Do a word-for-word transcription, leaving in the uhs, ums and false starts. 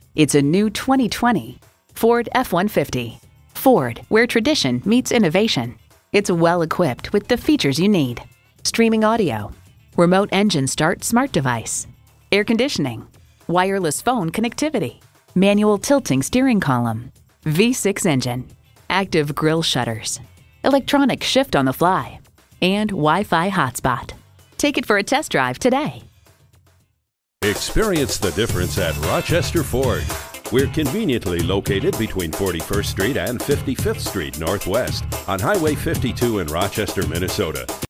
It's a new twenty twenty Ford F one fifty. Ford, where tradition meets innovation. It's well equipped with the features you need: streaming audio, remote engine start smart device, air conditioning, wireless phone connectivity, manual tilting steering column, V six engine, active grille shutters, electronic shift on the fly, and Wi-Fi hotspot. Take it for a test drive today. Experience the difference at Rochester Ford. We're conveniently located between forty-first Street and fifty-fifth Street Northwest on Highway fifty-two in Rochester, Minnesota.